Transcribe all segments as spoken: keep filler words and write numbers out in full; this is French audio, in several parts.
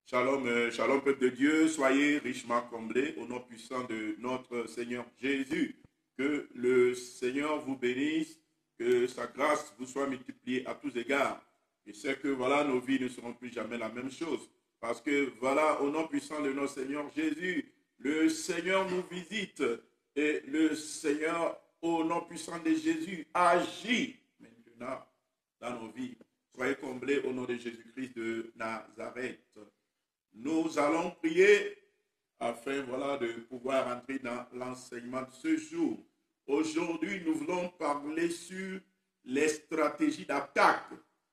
Shalom, euh, shalom peuple de Dieu, soyez richement comblés au nom puissant de notre Seigneur Jésus. Que le Seigneur vous bénisse, que sa grâce vous soit multipliée à tous égards. Je sais que voilà, nos vies ne seront plus jamais la même chose. Parce que voilà, au nom puissant de notre Seigneur Jésus, le Seigneur nous visite et le Seigneur, au nom puissant de Jésus, agit maintenant dans nos vies. Soyez comblés au nom de Jésus-Christ de Nazareth. Nous allons prier afin voilà, de pouvoir entrer dans l'enseignement de ce jour. Aujourd'hui, nous voulons parler sur les stratégies d'attaque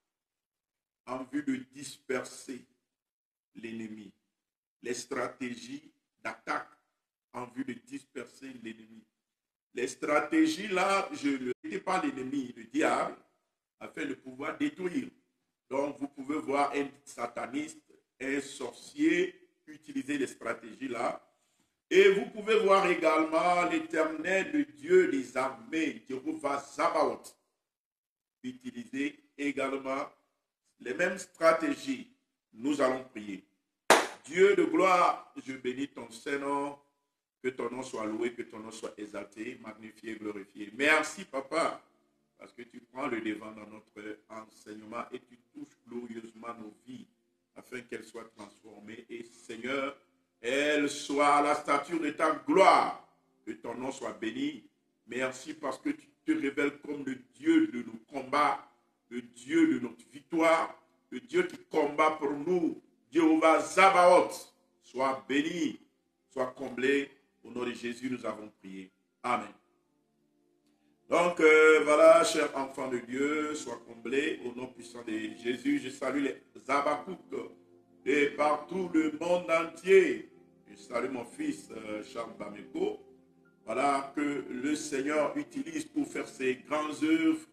en vue de disperser l'ennemi. Les stratégies d'attaque en vue de disperser l'ennemi. Les stratégies là, je ne dis pas l'ennemi, le diable, afin de pouvoir détruire. Donc, vous pouvez voir un sataniste, un sorcier utiliser les stratégies là. Et vous pouvez voir également l'Éternel, le Dieu des armées, Jéhovah Sabaoth, utiliser également les mêmes stratégies. Nous allons prier. Dieu de gloire, je bénis ton Saint-Nom, que ton nom soit loué, que ton nom soit exalté, magnifié, glorifié. Merci, Papa, parce que tu prends le devant dans notre enseignement et tu touches glorieusement nos vies, afin qu'elle soit transformée. Et Seigneur, elle soit à la stature de ta gloire. Que ton nom soit béni. Merci parce que tu te révèles comme le Dieu de nos combats, le Dieu de notre victoire, le Dieu qui combat pour nous. Jéhovah Sabaoth, sois béni, sois comblé. Au nom de Jésus, nous avons prié. Amen. Donc, euh, voilà, chers enfants de Dieu, sois comblés au nom puissant de Jésus. Je salue les Habakkuk de partout le monde entier. Je salue mon fils euh, Charles Bameko. Voilà, que le Seigneur utilise pour faire ses grandes œuvres.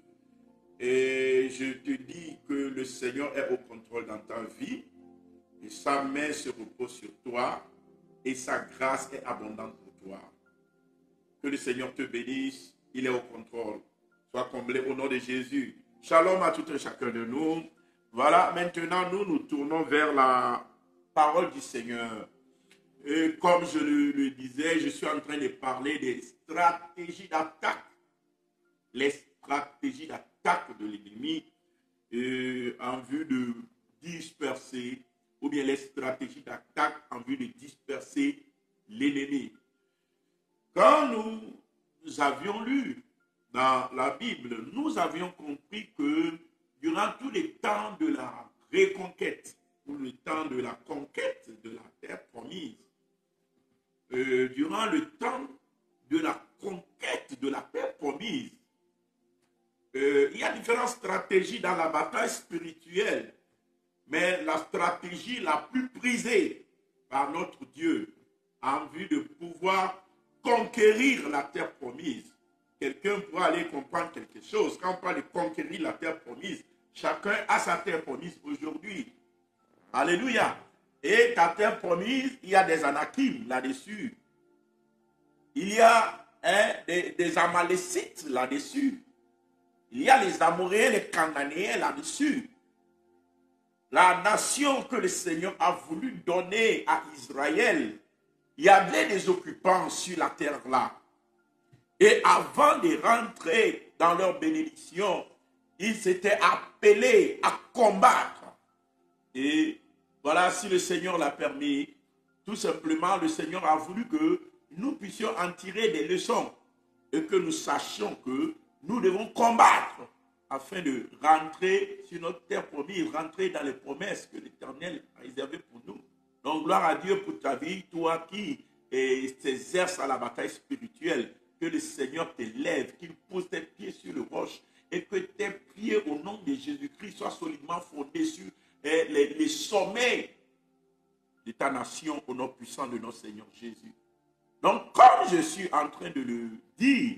Et je te dis que le Seigneur est au contrôle dans ta vie. Et sa main se repose sur toi. Et sa grâce est abondante pour toi. Que le Seigneur te bénisse. Il est au contrôle. Sois comblé au nom de Jésus. Shalom à tout un chacun de nous. Voilà, maintenant nous nous tournons vers la parole du Seigneur. Et comme je le, le disais, je suis en train de parler des stratégies d'attaque. Les stratégies d'attaque de l'ennemi euh, en vue de disperser, ou bien les stratégies d'attaque en vue de disperser l'ennemi. Quand nous Nous avions lu dans la Bible, nous avions compris que durant tous les temps de la reconquête, ou le temps de la conquête de la terre promise, euh, durant le temps de la conquête de la terre promise, euh, il y a différentes stratégies dans la bataille spirituelle, mais la stratégie la plus prisée par notre Dieu en vue de pouvoir conquérir la terre promise. Quelqu'un pourra aller comprendre quelque chose. Quand on parle de conquérir la terre promise, chacun a sa terre promise aujourd'hui. Alléluia. Et ta terre promise, il y a des Anakim là-dessus. Il y a hein, des, des Amalécites là-dessus. Il y a les Amoréens, les Cananéens là-dessus. La nation que le Seigneur a voulu donner à Israël, il y avait des occupants sur la terre là. Et avant de rentrer dans leur bénédiction, ils s'étaient appelés à combattre. Et voilà, si le Seigneur l'a permis, tout simplement, le Seigneur a voulu que nous puissions en tirer des leçons et que nous sachions que nous devons combattre afin de rentrer sur notre terre promise, rentrer dans les promesses que l'Éternel a réservées pour nous. Donc, gloire à Dieu pour ta vie, toi qui t'exerces à la bataille spirituelle, que le Seigneur t'élève, qu'il pose tes pieds sur le roche et que tes pieds, au nom de Jésus-Christ, soient solidement fondés sur eh, les, les sommets de ta nation au nom puissant de notre Seigneur Jésus. Donc, comme je suis en train de le dire,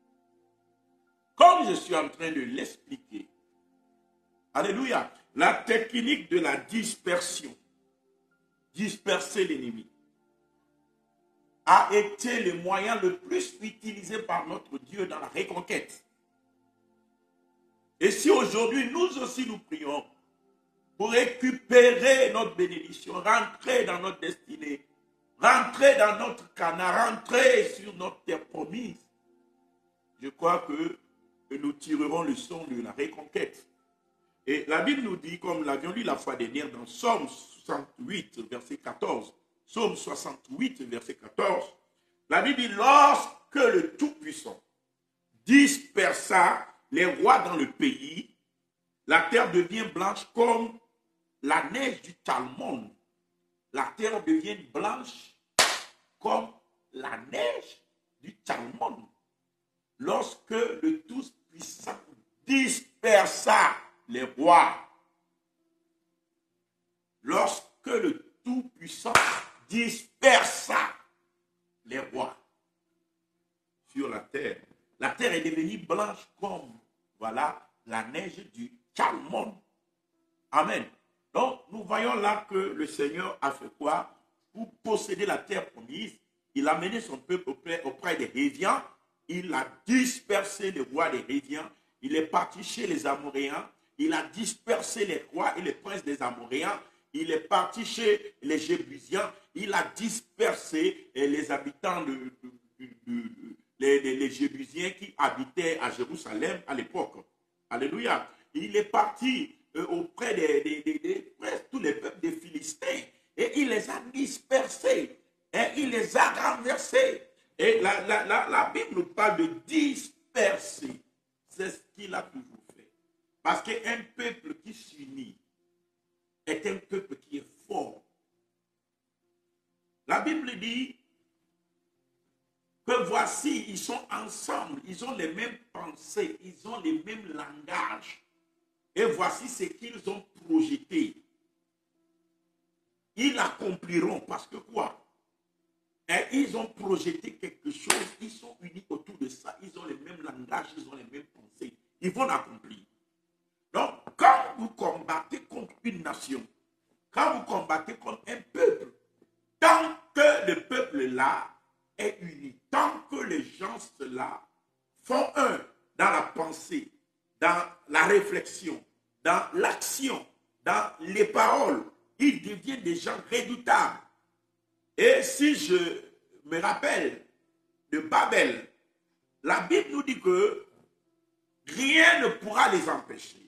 comme je suis en train de l'expliquer, alléluia, la technique de la dispersion, disperser l'ennemi, a été le moyen le plus utilisé par notre Dieu dans la reconquête. Et si aujourd'hui nous aussi nous prions, pour récupérer notre bénédiction, rentrer dans notre destinée, rentrer dans notre canard, rentrer sur notre terre promise. Je crois que nous tirerons le son de la reconquête. Et la Bible nous dit, comme l'avions lu la fois dernière dans Psaume soixante-huit, verset quatorze, Psaume soixante-huit, verset quatorze, la Bible dit, lorsque le Tout-Puissant dispersa les rois dans le pays, la terre devient blanche comme la neige du Talmon. La terre devient blanche comme la neige du Talmon. Lorsque le Tout-Puissant dispersa les rois, lorsque le Tout-Puissant dispersa les rois sur la terre, la terre est devenue blanche comme, voilà, la neige du Talmon. Amen. Donc, nous voyons là que le Seigneur a fait quoi? Pour posséder la terre promise, il a mené son peuple auprès, auprès des Héviens, il a dispersé les rois des Héviens, il est parti chez les Amoréens, il a dispersé les rois et les princes des Amoréens, il est parti chez les Jébusiens, il a dispersé les habitants de, de, de, de, de les, les, les Jébusiens qui habitaient à Jérusalem à l'époque. Alléluia. Il est parti euh, auprès de, de, de, de, de presque tous les peuples des Philistins et il les a dispersés et il les a renversés. Et la, la, la, la Bible nous parle de disperser. C'est ce qu'il a toujours fait. Parce qu'un peuple qui s'unit est un peuple qui est fort. La Bible dit que voici, ils sont ensemble, ils ont les mêmes pensées, ils ont les mêmes langages. Et voici ce qu'ils ont projeté. Ils l'accompliront parce que quoi? Et ils ont projeté quelque chose, ils sont unis autour de ça, ils ont les mêmes langages, ils ont les mêmes pensées. Ils vont l'accomplir. Donc, quand vous combattez contre une nation, quand vous combattez contre un peuple, tant que le peuple-là est uni, tant que les gens-là font un dans la pensée, dans la réflexion, dans l'action, dans les paroles, ils deviennent des gens redoutables. Et si je me rappelle de Babel, la Bible nous dit que rien ne pourra les empêcher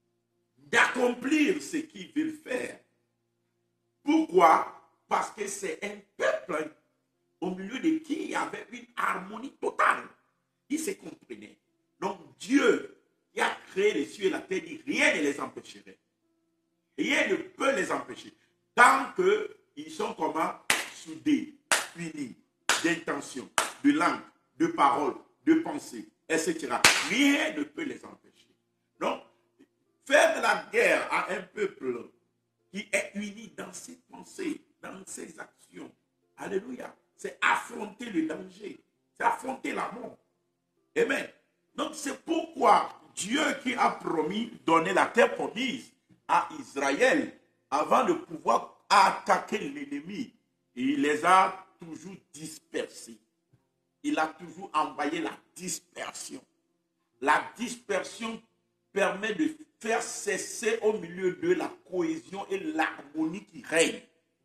d'accomplir ce qu'ils veulent faire. Pourquoi? Parce que c'est un peuple au milieu de qui il y avait une harmonie totale. Ils se comprenaient. Donc Dieu qui a créé les cieux et la terre dit rien ne les empêcherait. Rien ne peut les empêcher. Tant qu'ils sont comment? Soudés, unis, d'intention, de langue, de parole, de pensée, et cetera. Rien ne peut les empêcher. Donc, faire de la guerre à un peuple qui est uni dans ses pensées, dans ses actions, alléluia, c'est affronter le danger, c'est affronter la mort. Amen. Donc, c'est pourquoi Dieu qui a promis donner la terre promise à Israël avant de pouvoir attaquer l'ennemi, il les a toujours dispersés. Il a toujours envoyé la dispersion. La dispersion permet de faire cesser au milieu de la cohésion et l'harmonie qui règne.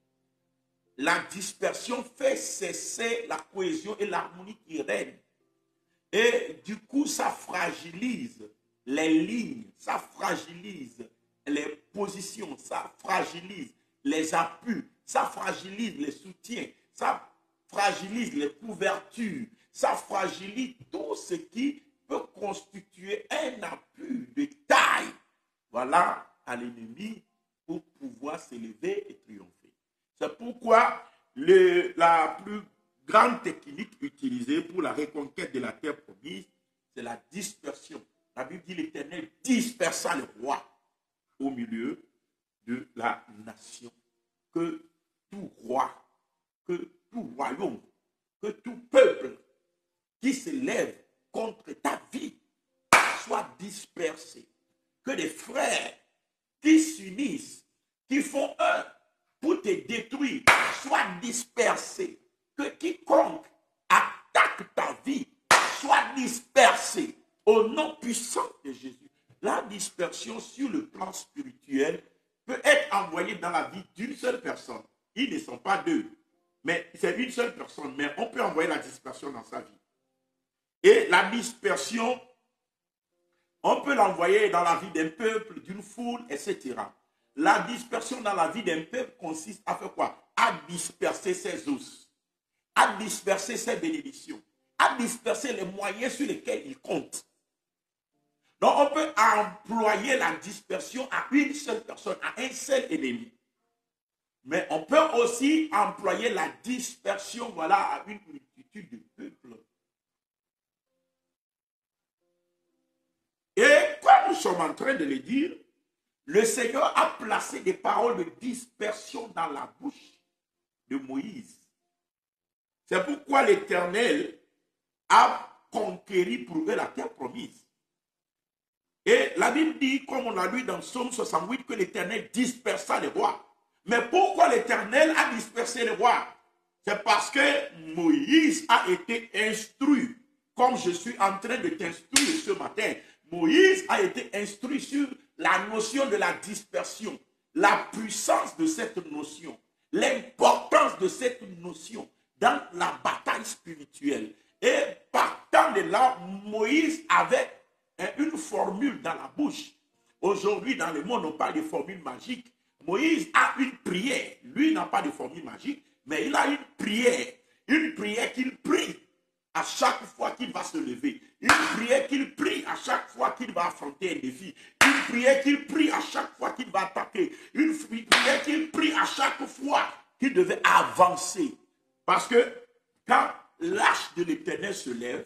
La dispersion fait cesser la cohésion et l'harmonie qui règne. Et du coup, ça fragilise les lignes, ça fragilise les positions, ça fragilise les appuis, ça fragilise les soutiens, ça fragilise les couvertures, ça fragilise tout ce qui peut constituer un appui de taille, voilà, à l'ennemi pour pouvoir s'élever et triompher. C'est pourquoi le, la plus grande technique utilisée pour la reconquête de la terre promise, c'est la dispersion. La Bible dit l'Éternel dispersa les rois au milieu de la nation. Que tout roi, que tout royaume, que tout peuple qui se lève contre ta vie soit dispersé. Que des frères qui s'unissent, qui font un pour te détruire, soient dispersés. Que quiconque attaque ta vie soit dispersé au nom puissant de Jésus. La dispersion sur le plan spirituel peut être envoyé dans la vie d'une seule personne. Ils ne sont pas deux, mais c'est une seule personne. Mais on peut envoyer la dispersion dans sa vie. Et la dispersion, on peut l'envoyer dans la vie d'un peuple, d'une foule, et cetera. La dispersion dans la vie d'un peuple consiste à faire quoi? À disperser ses os, à disperser ses bénédictions, à disperser les moyens sur lesquels il compte. Donc on peut employer la dispersion à une seule personne, à un seul ennemi. Mais on peut aussi employer la dispersion, voilà, à une multitude de peuples. Et comme nous sommes en train de le dire, le Seigneur a placé des paroles de dispersion dans la bouche de Moïse. C'est pourquoi l'Éternel a conquéri pour eux la terre promise. Et la Bible dit, comme on l'a lu dans Psaume soixante-huit, que l'Éternel dispersa les rois. Mais pourquoi l'Éternel a dispersé les rois? C'est parce que Moïse a été instruit, comme je suis en train de t'instruire ce matin. Moïse a été instruit sur la notion de la dispersion, la puissance de cette notion, l'importance de cette notion dans la bataille spirituelle. Et partant de là, Moïse avait une formule dans la bouche. Aujourd'hui, dans le monde, on parle de formule magique. Moïse a une prière. Lui n'a pas de formule magique, mais il a une prière. Une prière qu'il prie à chaque fois qu'il va se lever. Une prière qu'il prie à chaque fois qu'il va affronter un défi. Une prière qu'il prie à chaque fois qu'il va attaquer. Une prière qu'il prie à chaque fois qu'il devait avancer. Parce que quand l'arche de l'Éternel se lève,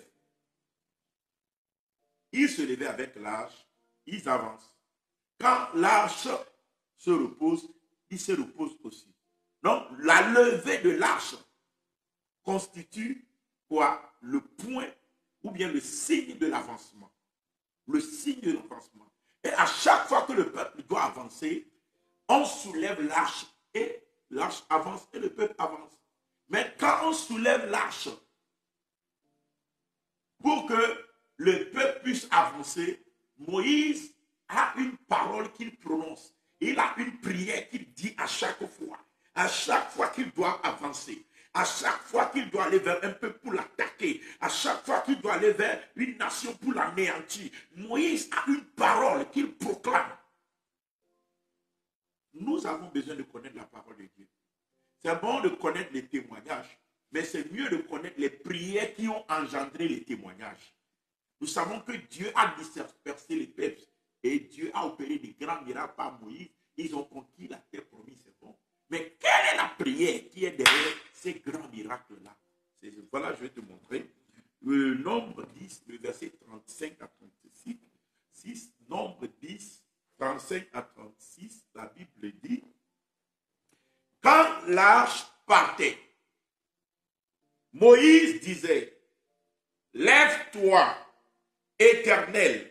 ils se levaient avec l'arche, ils avancent. Quand l'arche se repose, ils se reposent aussi. Donc, la levée de l'arche constitue quoi? Le point ou bien le signe de l'avancement. Le signe de l'avancement. Et à chaque fois que le peuple doit avancer, on soulève l'arche et l'arche avance et le peuple avance. Mais quand on soulève l'arche pour que le peuple puisse avancer, Moïse a une parole qu'il prononce. Il a une prière qu'il dit à chaque fois. À chaque fois qu'il doit avancer. À chaque fois qu'il doit aller vers un peuple pour l'attaquer. À chaque fois qu'il doit aller vers une nation pour l'anéantir. Moïse a une parole qu'il proclame. Nous avons besoin de connaître la parole de Dieu. C'est bon de connaître les témoignages, mais c'est mieux de connaître les prières qui ont engendré les témoignages. Nous savons que Dieu a dispersé les peuples et Dieu a opéré des grands miracles par Moïse. Ils ont conquis la terre promise, c'est bon. Mais quelle est la prière qui est derrière ces grands miracles-là? Voilà, je vais te montrer. Le nombre dix, le verset trente-cinq à trente-six. six, nombre dix, trente-cinq à trente-six, la Bible dit, quand l'arche partait, Moïse disait, lève-toi, Éternel,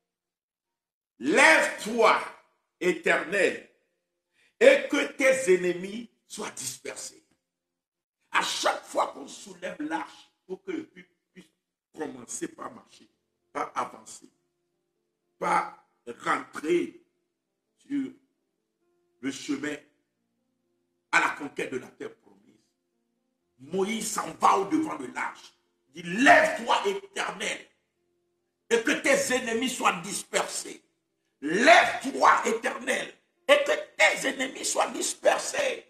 lève-toi, Éternel, et que tes ennemis soient dispersés. À chaque fois qu'on soulève l'arche, pour que le peuple puisse commencer par marcher, par avancer, par rentrer sur le chemin à la conquête de la terre promise. Moïse s'en va au-devant de l'arche. Il dit, lève-toi, Éternel, et que tes ennemis soient dispersés. Lève-toi, Éternel, et que tes ennemis soient dispersés.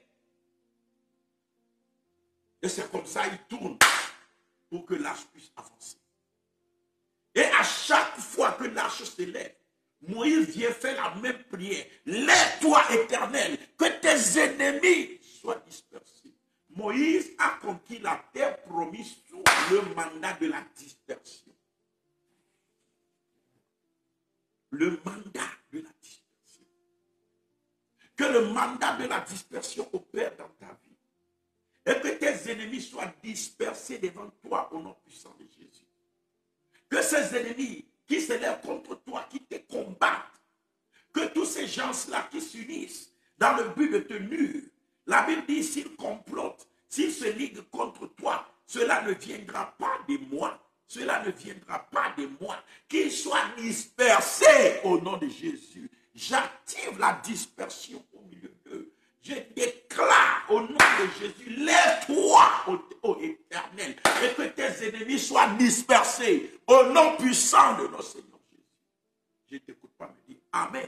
Et c'est comme ça qu'il tourne pour que l'arche puisse avancer. Et à chaque fois que l'arche se lève, Moïse vient faire la même prière. Lève-toi, Éternel, que tes ennemis soient dispersés. Moïse a conquis la terre promise sous le mandat de la dispersion. Le mandat de la dispersion. Que le mandat de la dispersion opère dans ta vie. Et que tes ennemis soient dispersés devant toi au nom puissant de Jésus. Que ces ennemis qui se lèvent contre toi, qui te combattent, que tous ces gens-là qui s'unissent dans le but de te nuire, la Bible dit, s'ils complotent, s'ils se liguent contre toi, cela ne viendra pas de moi. Cela ne viendra pas de moi. Qu'ils soient dispersés au nom de Jésus. J'active la dispersion au milieu d'eux. Je déclare au nom de Jésus, lève-toi, ô, ô Éternel, et que tes ennemis soient dispersés au nom puissant de notre Seigneur Jésus. Je ne t'écoute pas me dire Amen.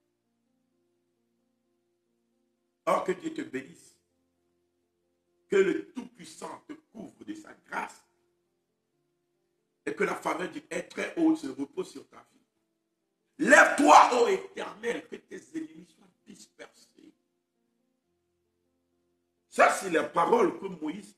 Or, que Dieu te bénisse. Que le Tout-Puissant te couvre de sa grâce. Et que la faveur du être très haut se repose sur ta vie. Lève-toi, ô Éternel, que tes ennemis soient dispersés. Ça, c'est la parole que Moïse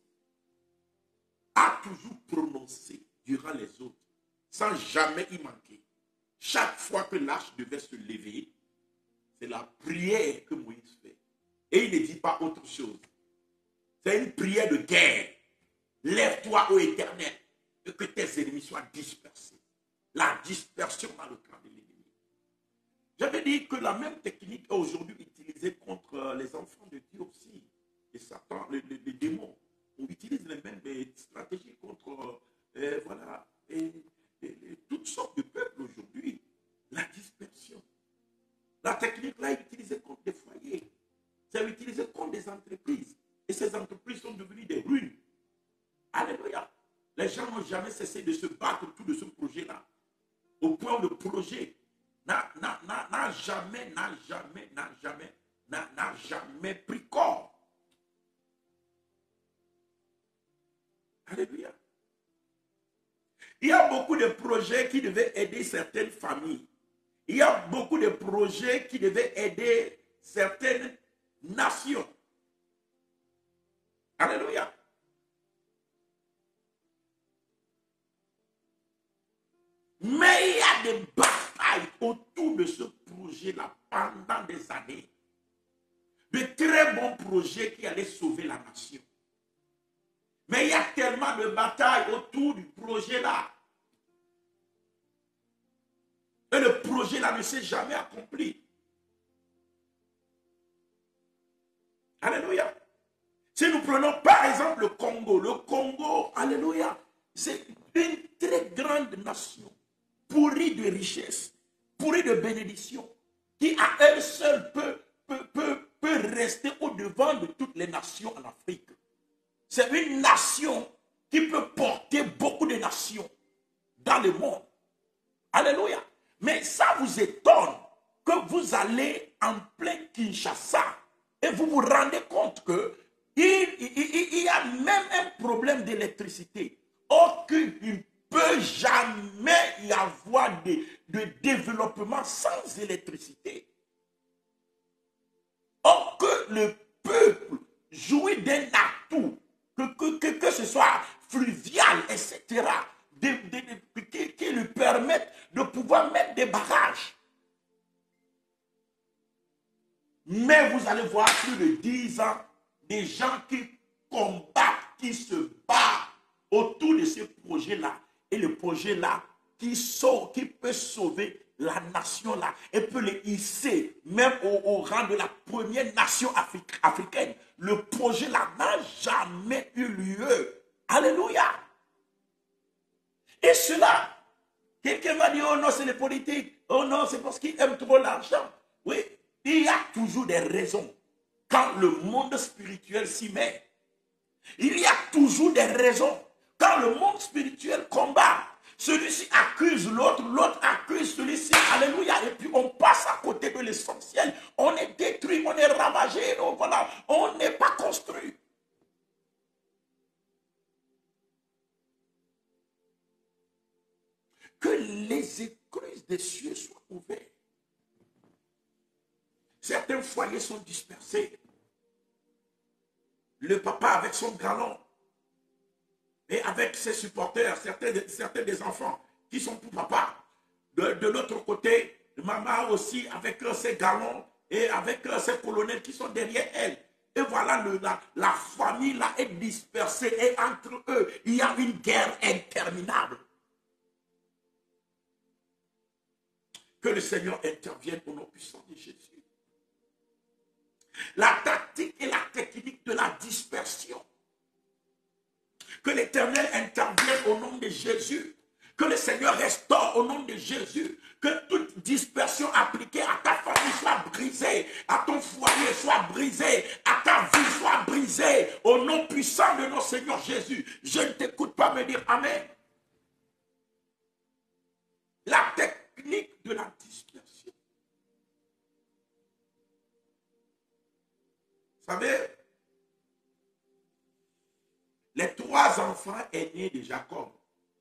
a toujours prononcée durant les autres, sans jamais y manquer. Chaque fois que l'arche devait se lever, c'est la prière que Moïse fait. Et il ne dit pas autre chose. C'est une prière de guerre. Lève-toi, ô Éternel, et que tes ennemis soient dispersés. La dispersion dans le camp de l'ennemi. J'avais dit que la même technique est aujourd'hui utilisée contre les enfants de Dieu aussi. Et Satan, les, les, les démons, on utilise les mêmes stratégies contre euh, voilà, et, et, et toutes sortes de peuples aujourd'hui. La dispersion. La technique là est utilisée contre des foyers. C'est utilisé contre des entreprises. Et ces entreprises sont devenues des ruines. Alléluia. Les gens n'ont jamais cessé de se battre autour de ce projet-là. Au point où le projet n'a jamais, n'a jamais, n'a jamais, n'a jamais pris corps. Alléluia. Il y a beaucoup de projets qui devaient aider certaines familles. Il y a beaucoup de projets qui devaient aider certaines nations. Alléluia. Mais il y a des batailles autour de ce projet-là pendant des années. De très bons projets qui allaient sauver la nation. Mais il y a tellement de batailles autour du projet-là. Et le projet-là ne s'est jamais accompli. Alléluia. Si nous prenons par exemple le Congo, le Congo, alléluia, c'est une très grande nation, pourrie de richesses, pourrie de bénédictions, qui à elle seule peut, peut, peut, peut rester au-devant de toutes les nations en Afrique. C'est une nation qui peut porter beaucoup de nations dans le monde. Alléluia. Mais ça vous étonne que vous allez en plein Kinshasa et vous vous rendez compte que il, il, il y a même un problème d'électricité. Aucun ne peut jamais y avoir de, de développement sans électricité. Or que le peuple jouit d'un atout, que, que, que, que ce soit fluvial, et cetera, de, de, de, qui, qui lui permettent de pouvoir mettre des barrages. Mais vous allez voir plus de dix ans, des gens qui combattent, qui se battent autour de ce projet-là. Et le projet-là qui, sauve, qui peut sauver la nation-là et peut les hisser même au, au rang de la première nation afric africaine. Le projet-là n'a jamais eu lieu. Alléluia. Et cela, quelqu'un va dire, oh non, c'est les politiques. Oh non, c'est parce qu'ils aiment trop l'argent. Oui, il y a toujours des raisons. Quand le monde spirituel s'y met, il y a toujours des raisons. Quand le monde spirituel combat, celui-ci accuse l'autre, l'autre accuse celui-ci. Alléluia. Et puis on passe à côté de l'essentiel. On est détruit, on est ravagé. Donc voilà, on n'est pas construit. Que les écluses des cieux soient ouvertes. Certains foyers sont dispersés. Le papa avec son galon et avec ses supporters, certains, certains des enfants qui sont pour papa. De, de l'autre côté, maman aussi avec ses galons et avec ses colonels qui sont derrière elle. Et voilà, le, la, la famille là est dispersée et entre eux, il y a une guerre interminable. Que le Seigneur intervienne au nom puissant de Jésus. La tactique et la technique de la dispersion. Que l'Éternel intervienne au nom de Jésus. Que le Seigneur restaure au nom de Jésus. Que toute dispersion appliquée à ta famille soit brisée, à ton foyer soit brisée, à ta vie soit brisée. Au nom puissant de notre Seigneur Jésus. Je ne t'écoute pas me dire Amen. La technique de la dispersion. Vous savez, les trois enfants aînés de Jacob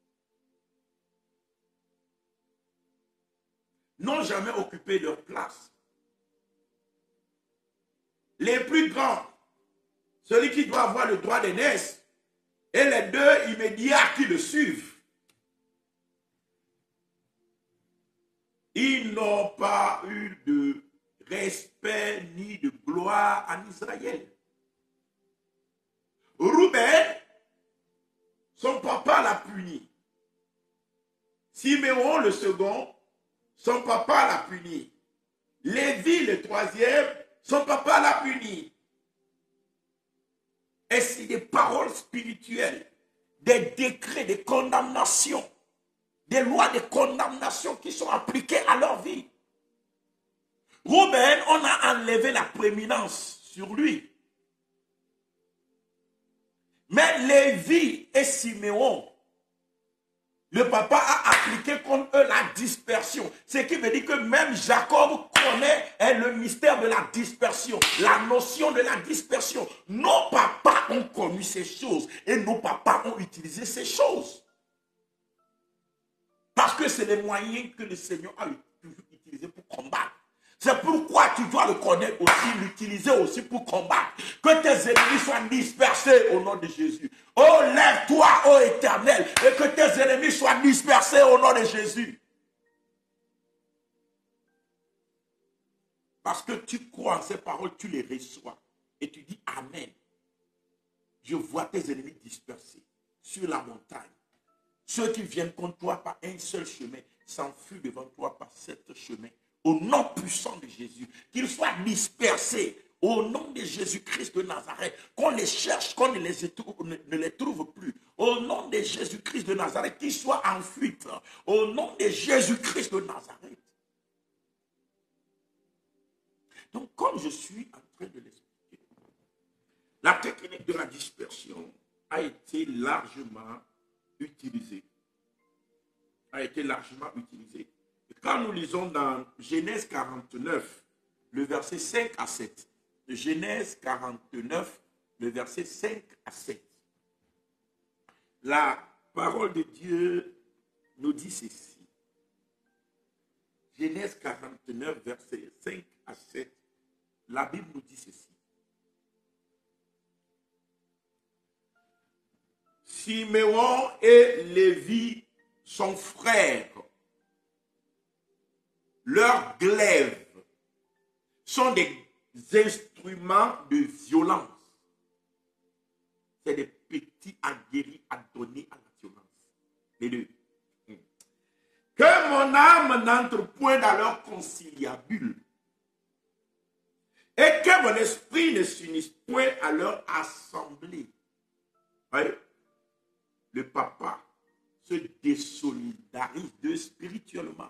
n'ont jamais occupé leur place. Les plus grands, celui qui doit avoir le droit d'aînesse, et les deux immédiats qui le suivent, ils n'ont pas eu de respect ni de gloire en Israël. Rouben, son papa l'a puni. Siméon, le second, son papa l'a puni. Lévi, le troisième, son papa l'a puni. Et c'est des paroles spirituelles, des décrets de condamnation, des lois de condamnation qui sont appliquées à leur vie. Rouben, on a enlevé la prééminence sur lui. Mais Lévi et Siméon, le papa a appliqué contre eux la dispersion. Ce qui veut dire que même Jacob connaît hein, le mystère de la dispersion, la notion de la dispersion. Nos papas ont connu ces choses et nos papas ont utilisé ces choses. Parce que c'est les moyens que le Seigneur a toujours utilisés pour combattre. C'est pourquoi tu dois le connaître aussi, l'utiliser aussi pour combattre. Que tes ennemis soient dispersés au nom de Jésus. Oh, lève-toi, ô Éternel, et que tes ennemis soient dispersés au nom de Jésus. Parce que tu crois en ces paroles, tu les reçois. Et tu dis Amen. Je vois tes ennemis dispersés sur la montagne. Ceux qui viennent contre toi par un seul chemin s'enfuient devant toi par sept chemins. Au nom puissant de Jésus, qu'ils soient dispersés au nom de Jésus-Christ de Nazareth, qu'on les cherche, qu'on ne les, ne, ne les trouve plus. Au nom de Jésus-Christ de Nazareth, qu'ils soient en fuite. Au nom de Jésus-Christ de Nazareth. Donc, comme je suis en train de l'expliquer, la technique de la dispersion a été largement utilisée. A été largement utilisée. Quand nous lisons dans Genèse quarante-neuf, le verset cinq à sept, Genèse quarante-neuf, le verset cinq à sept, la parole de Dieu nous dit ceci. Genèse quarante-neuf, verset cinq à sept, la Bible nous dit ceci. Siméon et Lévi, son frère, leurs glaives sont des instruments de violence. C'est des petits aguerris à donner à la violence. Les deux. Que mon âme n'entre point dans leur conciliabule et que mon esprit ne s'unisse point à leur assemblée. Voyez? Le papa se désolidarise d'eux spirituellement.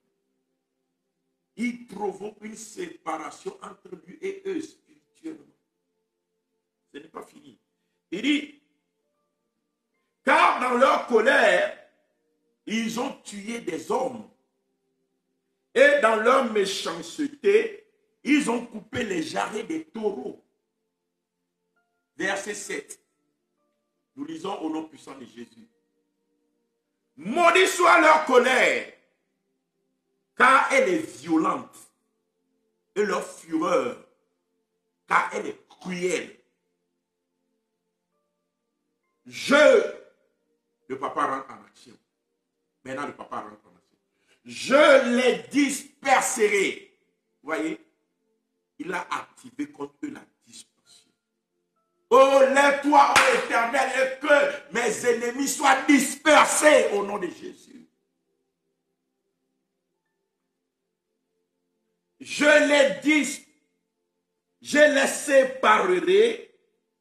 Il provoque une séparation entre lui et eux spirituellement. Ce n'est pas fini. Il dit, car dans leur colère, ils ont tué des hommes. Et dans leur méchanceté, ils ont coupé les jarrets des taureaux. Verset sept. Nous lisons au nom puissant de Jésus. Maudit soit leur colère, car elle est violente, et leur fureur, car elle est cruelle. Je, le papa rentre en action. Maintenant, le papa rentre en action. Je les disperserai. Vous voyez, il a activé contre eux la dispersion. Oh, lève-toi, ô Éternel, et que mes ennemis soient dispersés au nom de Jésus. Je les dis, je les séparerai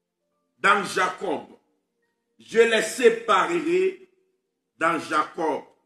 dans Jacob. Je les séparerai dans Jacob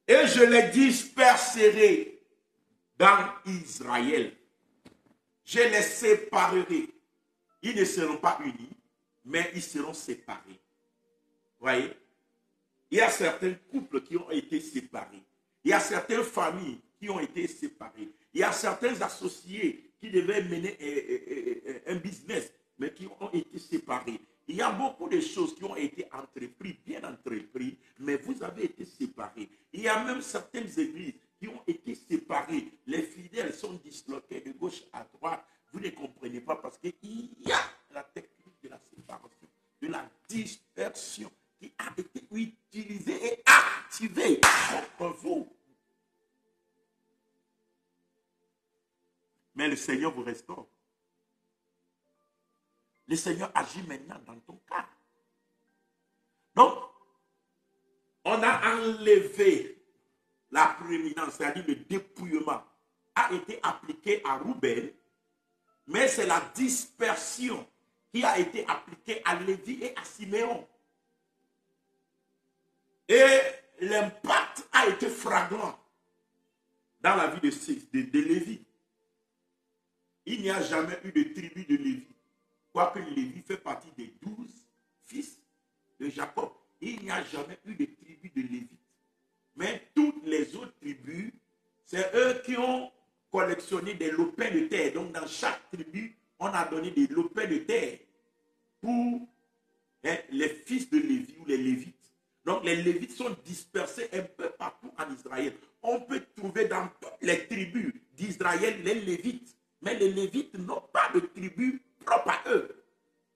Et je les disperserai dans Israël. Je les séparerai. Ils ne seront pas unis, mais ils seront séparés. Vous voyez? Il y a certains couples qui ont été séparés. Il y a certaines familles qui ont été séparées. Il y a certains associés qui devaient mener un business, mais qui ont été séparés. Il y a beaucoup de choses qui ont été entreprises, bien entreprises, mais vous avez été séparés. Il y a même certaines églises qui ont été séparées. Les fidèles sont disloqués de gauche à droite. Vous ne comprenez pas parce qu'il y a la technique de la séparation, de la dispersion qui a été utilisée et activée contre vous. Mais le Seigneur vous restaure. Le Seigneur agit maintenant dans ton cas. Donc, on a enlevé la prééminence, c'est-à-dire le dépouillement, a été appliqué à Ruben, mais c'est la dispersion qui a été appliquée à Lévi et à Siméon. Et l'impact a été flagrant dans la vie de, de, de Lévi. Il n'y a jamais eu de tribu de Lévi. Quoique Lévi fait partie des douze fils de Jacob, il n'y a jamais eu de tribu de Lévites. Mais toutes les autres tribus, c'est eux qui ont collectionné des lopins de terre. Donc dans chaque tribu, on a donné des lopins de terre pour hein, les fils de Lévi ou les Lévites. Donc les Lévites sont dispersés un peu partout en Israël. On peut trouver dans toutes les tribus d'Israël les Lévites. Mais les Lévites n'ont pas de tribu propre à eux.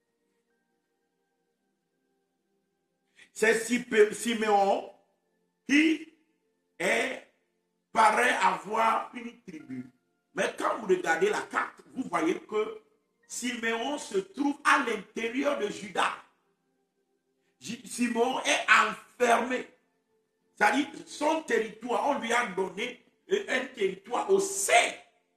C'est Siméon qui est, paraît avoir une tribu. Mais quand vous regardez la carte, vous voyez que Siméon se trouve à l'intérieur de Juda. Siméon est enfermé. C'est-à-dire, son territoire, on lui a donné un territoire au sein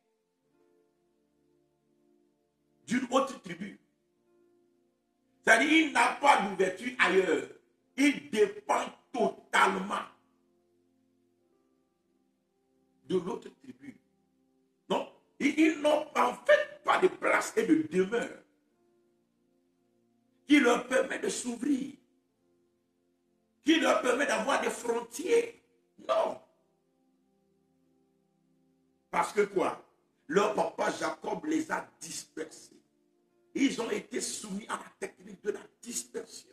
d'une autre tribu. C'est-à-dire, il n'a pas d'ouverture ailleurs. Il dépend totalement de l'autre tribu. Donc, ils n'ont en fait pas de place et de demeure qui leur permet de s'ouvrir, qui leur permet d'avoir des frontières. Non. Parce que quoi? Leur papa Jacob les a dispersés. Ils ont été soumis à la technique de la dispersion.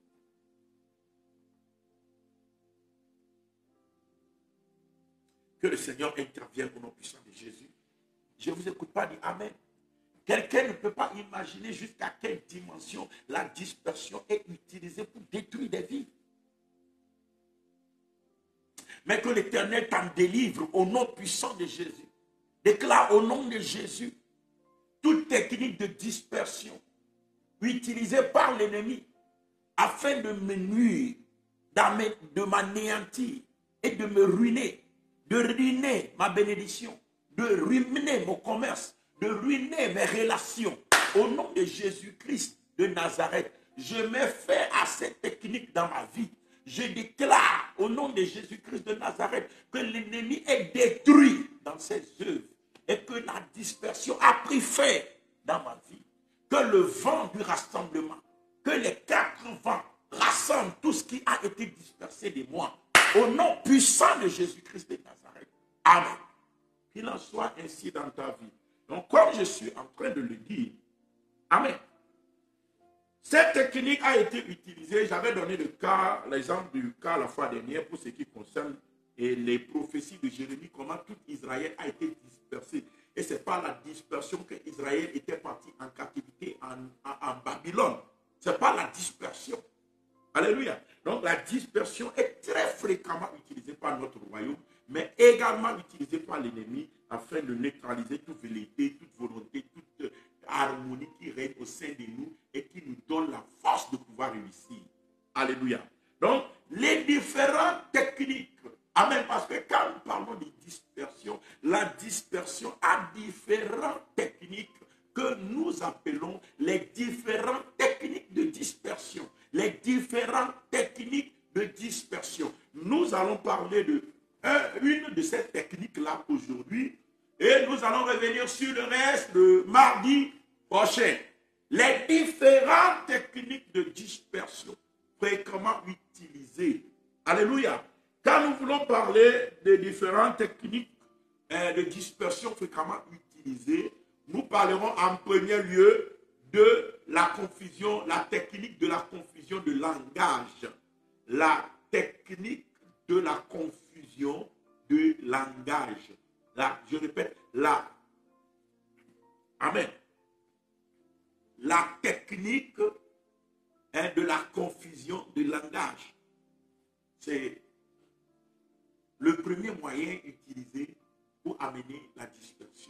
Que le Seigneur intervienne au nom puissant de Jésus. Je ne vous écoute pas dire Amen. Quelqu'un ne peut pas imaginer jusqu'à quelle dimension la dispersion est utilisée pour détruire des vies. Mais que l'Éternel t'en délivre au nom puissant de Jésus. Déclare au nom de Jésus toute technique de dispersion utilisée par l'ennemi afin de me nuire, de m'anéantir et de me ruiner, de ruiner ma bénédiction, de ruiner mon commerce, de ruiner mes relations. Au nom de Jésus-Christ de Nazareth, je mets fin à cette technique dans ma vie. Je déclare au nom de Jésus-Christ de Nazareth que l'ennemi est détruit dans ses œuvres et que la dispersion a pris fin dans ma vie. Que le vent du rassemblement, que les quatre vents rassemblent tout ce qui a été dispersé de moi. Au nom puissant de Jésus-Christ de Nazareth. Amen. Qu'il en soit ainsi dans ta vie. Donc, comme je suis en train de le dire, Amen. Cette technique a été utilisée, j'avais donné le cas, l'exemple du cas la fois dernière pour ce qui concerne et les prophéties de Jérémie, comment tout Israël a été dispersé. Et ce n'est pas la dispersion que Israël était parti en captivité en, en, en Babylone. Ce n'est pas la dispersion. Alléluia. Donc la dispersion est très fréquemment utilisée par notre royaume, mais également utilisée par l'ennemi afin de neutraliser toute velléité, toute volonté, toute harmonie qui règne au sein de nous et qui nous donne la force de pouvoir réussir. Alléluia. Donc, les différentes techniques. Amen. Parce que quand nous parlons de dispersion, la dispersion a différentes techniques que nous appelons les différentes techniques de dispersion. Les différentes techniques de dispersion. Nous allons parler de un, une de ces techniques-là aujourd'hui. Et nous allons revenir sur le reste le mardi prochain. Les différentes techniques de dispersion fréquemment utilisées. Alléluia. Quand nous voulons parler des différentes techniques euh, de dispersion fréquemment utilisées, nous parlerons en premier lieu de la confusion, la technique de la confusion de langage. La technique de la confusion de langage. La, je répète, la, amen, la technique hein, de la confusion de langage. C'est le premier moyen utilisé pour amener la dispersion.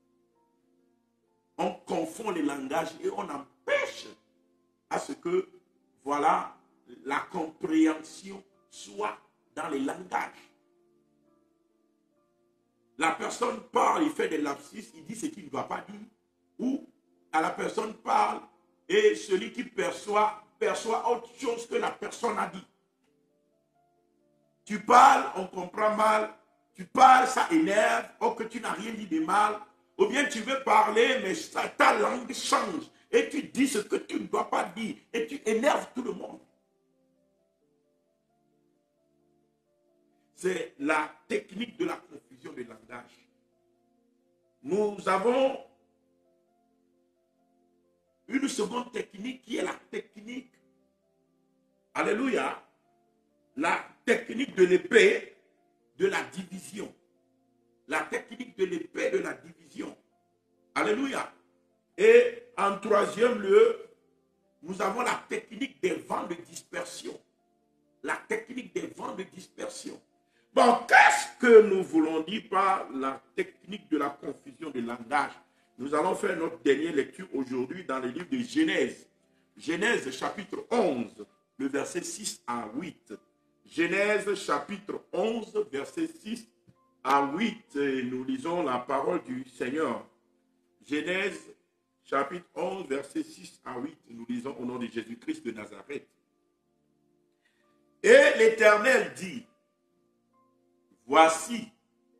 On confond les langages et on empêche à ce que, voilà, la compréhension soit dans les langages. La personne parle, il fait des lapsus, il dit ce qu'il ne doit pas dire. Ou à la personne parle et celui qui perçoit, perçoit autre chose que la personne a dit. Tu parles, on comprend mal. Tu parles, ça énerve. Oh, que tu n'as rien dit de mal. Ou bien tu veux parler, mais ça, ta langue change. Et tu dis ce que tu ne dois pas dire. Et tu énerves tout le monde. C'est la technique de la confusion de langage. Nous avons une seconde technique qui est la technique, alléluia, la technique de l'épée de la division. La technique de l'épée de la division. Alléluia. Et en troisième lieu, nous avons la technique des vents de dispersion. La technique des vents de dispersion. Bon, qu'est-ce que nous voulons dire par la technique de la confusion de langage? Nous allons faire notre dernière lecture aujourd'hui dans le livre de Genèse. Genèse chapitre onze, le verset six à huit. Genèse chapitre onze, verset six à huit. Et nous lisons la parole du Seigneur. Genèse chapitre onze, verset six à huit. Nous lisons au nom de Jésus-Christ de Nazareth. Et l'Éternel dit, voici,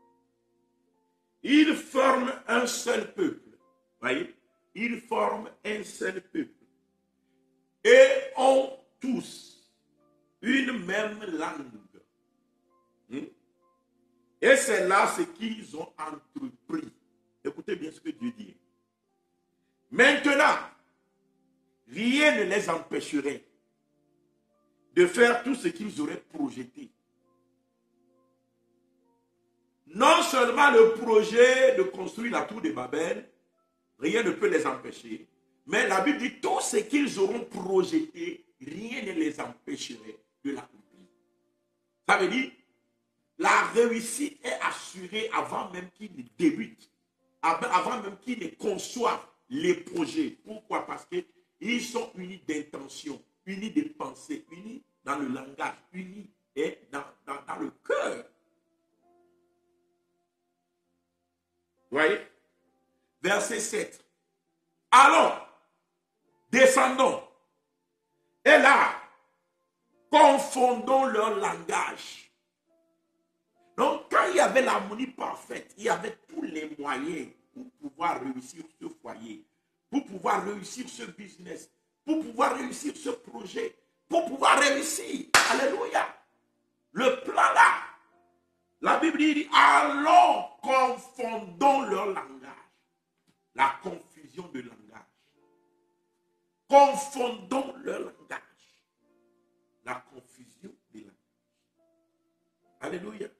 ils forment un seul peuple. Voyez, ils forment un seul peuple. Et ont tous une même langue. Hmm? Et c'est là ce qu'ils ont entrepris. Écoutez bien ce que Dieu dit. Maintenant, rien ne les empêcherait de faire tout ce qu'ils auraient projeté. Non seulement le projet de construire la tour de Babel, rien ne peut les empêcher, mais la Bible dit tout ce qu'ils auront projeté, rien ne les empêcherait de l'accomplir. Ça veut dire, la réussite est assurée avant même qu'ils ne débutent, avant même qu'ils ne conçoivent les projets. Pourquoi? Parce qu'ils sont unis d'intention, unis de pensée, unis dans le langage, unis et dans, dans, dans le cœur. Vous voyez? Verset sept. Allons, descendons. Et là, confondons leur langage. Donc, quand il y avait l'harmonie parfaite, il y avait tous les moyens pour pouvoir réussir ce foyer, pour pouvoir réussir ce business, pour pouvoir réussir ce projet, pour pouvoir réussir. Alléluia. Le plan là. La Bible dit, allons, confondons leur langage. La confusion de langage. Confondons leur langage. La confusion de langage. Alléluia.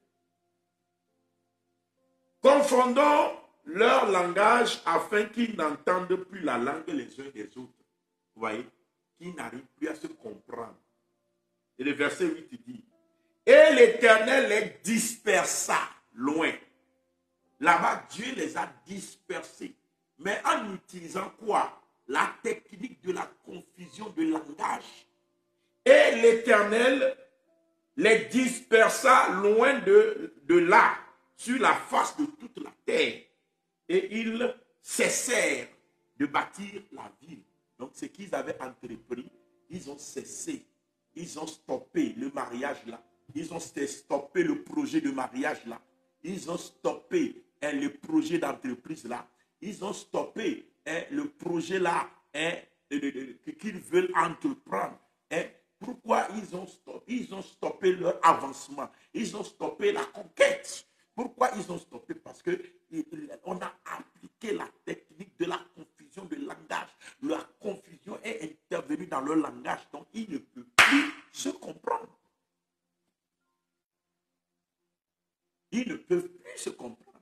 Confondons leur langage afin qu'ils n'entendent plus la langue les uns des autres. Vous voyez, qu'ils n'arrivent plus à se comprendre. Et le verset huit dit, et l'Éternel les dispersa loin. Là-bas, Dieu les a dispersés. Mais en utilisant quoi? La technique de la confusion de langage. Et l'Éternel les dispersa loin de, de là, sur la face de toute la terre. Et ils cessèrent de bâtir la ville. Donc, ce qu'ils avaient entrepris, ils ont cessé. Ils ont stoppé le mariage là. Ils ont stoppé le projet de mariage là. Ils ont stoppé hein, le projet d'entreprise là. Ils ont stoppé hein, le projet là hein, qu'ils veulent entreprendre. Hein. Pourquoi ils ont, stoppé, ils ont stoppé leur avancement? Ils ont stoppé la conquête. Pourquoi ils ont stoppé? Parce qu'on a appliqué la technique de la confusion de langage. La confusion est intervenue dans leur langage, donc ils ne peuvent plus se comprendre. Ils ne peuvent plus se comprendre.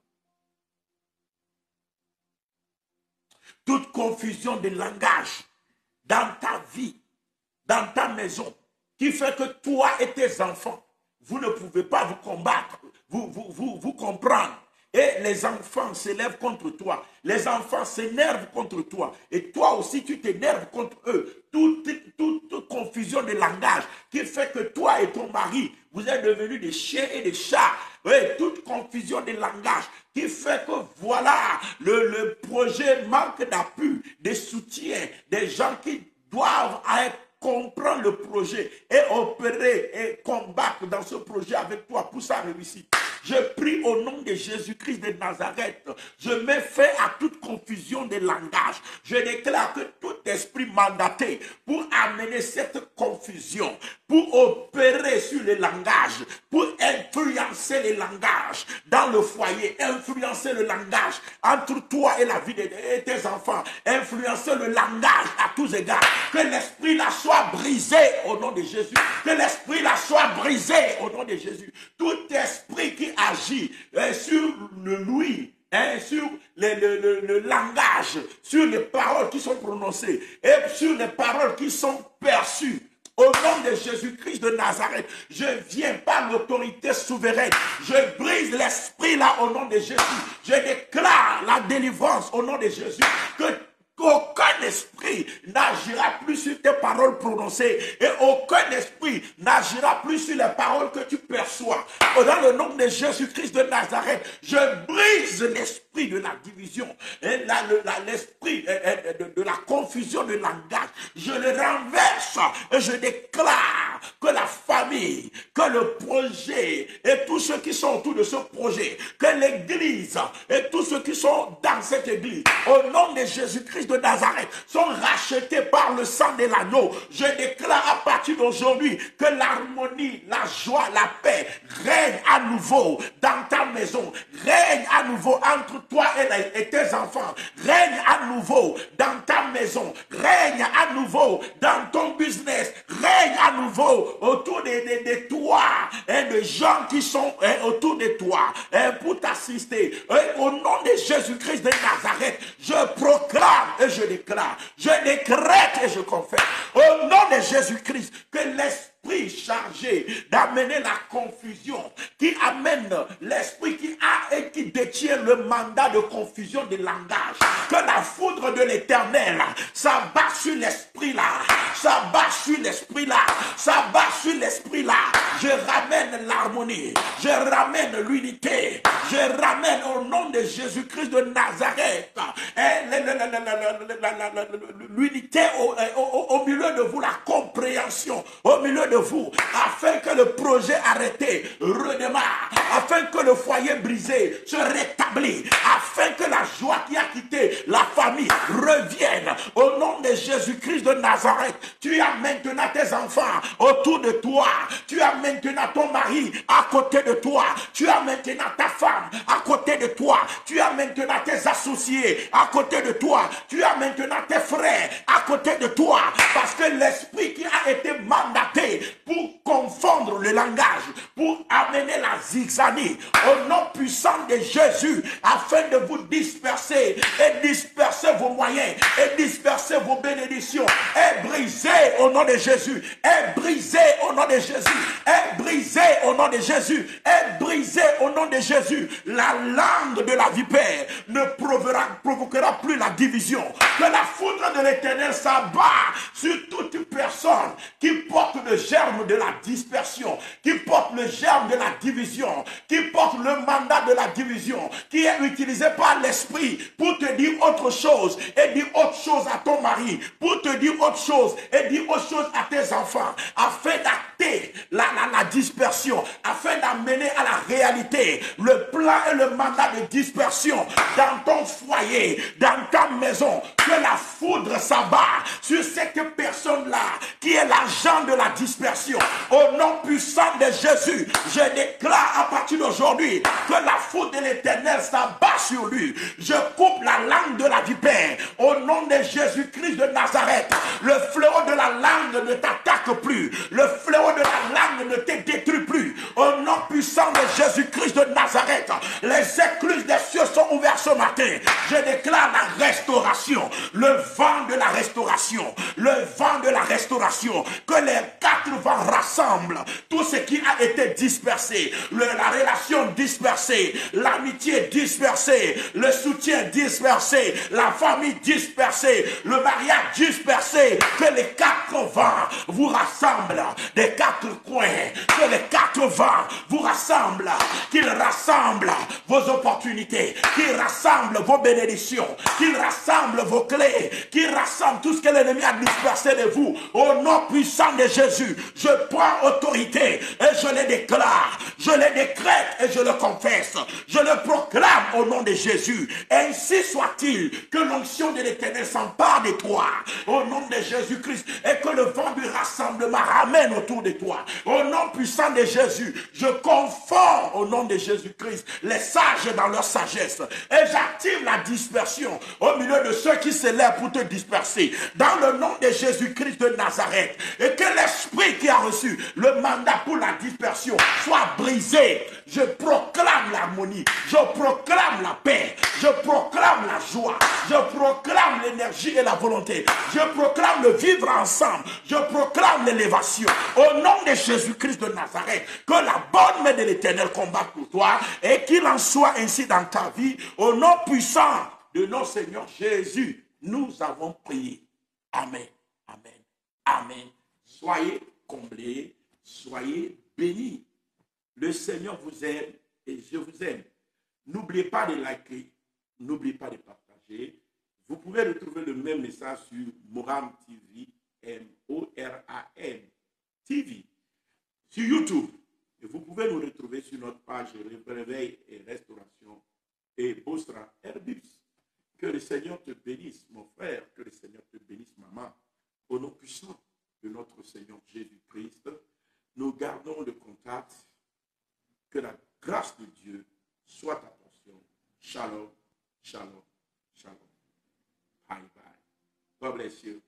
Toute confusion de langage dans ta vie, dans ta maison, qui fait que toi et tes enfants, vous ne pouvez pas vous combattre, vous, vous, vous, vous comprendre. Et les enfants s'élèvent contre toi. Les enfants s'énervent contre toi. Et toi aussi, tu t'énerves contre eux. Toute, toute, toute confusion de langage qui fait que toi et ton mari, vous êtes devenus des chiens et des chats. Et toute confusion de langage qui fait que voilà, le, le projet manque d'appui, de soutien, des gens qui doivent être comprendre le projet et opérer et combattre dans ce projet avec toi pour sa réussite. Je prie au nom de Jésus-Christ de Nazareth. Je mets fin à toute confusion de langage. Je déclare que tout esprit mandaté pour amener cette confusion, pour opérer sur les langages, pour influencer les langages dans le foyer, influencer le langage entre toi et la vie de tes enfants, influencer le langage à tous égards. Que l'esprit là soit brisé au nom de Jésus. Que l'esprit là soit brisé au nom de Jésus. Tout esprit qui agit euh, sur le louis, hein, sur le, le, le, le langage, sur les paroles qui sont prononcées et sur les paroles qui sont perçues. Au nom de Jésus-Christ de Nazareth, je viens par l'autorité souveraine. Je brise l'esprit là au nom de Jésus. Je déclare la délivrance au nom de Jésus. Que Aucun esprit n'agira plus sur tes paroles prononcées et aucun esprit n'agira plus sur les paroles que tu perçois. Dans le nom de Jésus-Christ de Nazareth, je brise l'esprit de la division et l'esprit de, de, de la confusion de langage. Je le renverse et je déclare que la famille, que le projet et tous ceux qui sont autour de ce projet, que l'église et tous ceux qui sont dans cette église, au nom de Jésus-Christ de Nazareth, sont rachetés par le sang de l'agneau. Je déclare à partir d'aujourd'hui que l'harmonie, la joie, la paix règne à nouveau dans ta maison, règne à nouveau entre toi et, et tes enfants, règne à nouveau dans ta maison, règne à nouveau dans ton business, règne à nouveau autour de, de, de toi et de gens qui sont hein, autour de toi hein, pour t'assister. Au nom de Jésus-Christ de Nazareth, je proclame et je déclare, je décrète et je confesse au nom de Jésus-Christ que l'esprit chargé d'amener la confusion, qui amène l'esprit qui a et qui détient le mandat de confusion des langages, que la foudre de l'éternel s'abat sur l'esprit là, s'abat sur l'esprit là, s'abat sur l'esprit là. Je ramène l'harmonie, je ramène l'unité, je ramène au nom de Jésus-Christ de Nazareth l'unité au, au, au milieu de vous, la compréhension au milieu de vous, afin que le projet arrêté redémarre, afin que le foyer brisé se rétablisse, afin que la joie qui a quitté la famille revienne. Au nom de Jésus-Christ de Nazareth, tu as maintenant tes enfants autour de toi, tu as maintenant ton mari à côté de toi, tu as maintenant ta femme à côté de toi, tu as maintenant tes associés à côté de toi, tu as maintenant tes frères à côté de toi, parce que l'esprit qui a été mandaté pour confondre le langage, pour amener la zigzanie au nom puissant de Jésus, afin de vous disperser et disperser vos moyens et disperser vos bénédictions, est brisé au nom de Jésus, est brisé au nom de Jésus, est brisé au nom de Jésus, est brisé au nom de Jésus. La langue de la vipère ne provoquera, provoquera plus la division. Que la foudre de l'Éternel s'abat sur toute personne qui porte le germe de la dispersion, qui porte le germe de la division, qui porte le mandat de la division, qui est utilisé par l'esprit pour te dire autre chose et dire autre chose à ton mari, pour te dire autre chose et dire autre chose à tes enfants, afin d'acter la, la, la dispersion, afin d'amener à la réalité le plan et le mandat de dispersion dans ton foyer, dans ta maison, que la foudre s'abat sur cette personne-là qui est l'agent de la dispersion. Au nom puissant de Jésus, je déclare à partir d'aujourd'hui que la foudre de l'Éternel s'abat sur lui. Je coupe la langue de la vipère. Au nom de Jésus-Christ de Nazareth, le fléau de la langue ne t'attaque plus. Le fléau de la langue ne te détruit plus. Au nom puissant de Jésus-Christ de Nazareth, les écluses des cieux sont ouvertes ce matin. Je déclare la restauration, le vent de la restauration, le vent de la restauration, que les quatre vents rassemblent tout ce qui a été dispersé, le, la relation dispersée, l'amitié dispersée, le soutien dispersé, la famille dispersée, le mariage dispersé, que les quatre vents vous rassemblent des quatre coins, que les quatre vents vous rassemblent, qu'ils rassemblent vos opportunités, qu'ils rassemblent vos bénédictions, qu'ils rassemblent vos clés, qu'ils rassemblent tout ce que l'ennemi a dispersé de vous. Au nom puissant de Jésus, je prends autorité et je le déclare, je le décrète et je le confesse, je le proclame au nom de Jésus. Ainsi soit-il, que l'onction de l'Éternel s'empare de toi au nom de Jésus-Christ et que le vent du rassemblement ramène autour de toi. Au nom puissant de Jésus, je confonds au nom de Jésus-Christ les sages dans leur sagesse et j'active la dispersion au milieu de ceux qui se lèvent pour te disperser dans le nom de Jésus-Christ de Nazareth, et que l'esprit qui a reçu le mandat pour la dispersion soit brisé. Je proclame l'harmonie, je proclame la paix, je proclame la joie, je proclame l'énergie et la volonté, je proclame le vivre ensemble, je proclame l'élévation au nom de Jésus-Christ de Nazareth. Que la bonne main de l'Éternel combatte pour toi et qu'il en soit ainsi dans ta vie. Au nom puissant de notre Seigneur Jésus, nous avons prié. Amen, amen, amen. Soyez comblés, soyez bénis. Le Seigneur vous aime et je vous aime. N'oubliez pas de liker, n'oubliez pas de partager. Vous pouvez retrouver le même message sur Moram T V, M O R A M T V, sur YouTube. Et vous pouvez nous retrouver sur notre page Réveil et Restauration et Bosra Herbus. Que le Seigneur te bénisse, mon frère, que le Seigneur te bénisse, maman. Au nom puissant de notre Seigneur Jésus-Christ, nous gardons le contact. Que la grâce de Dieu soit ta portion. Shalom, shalom, shalom. Bye bye. God bless you.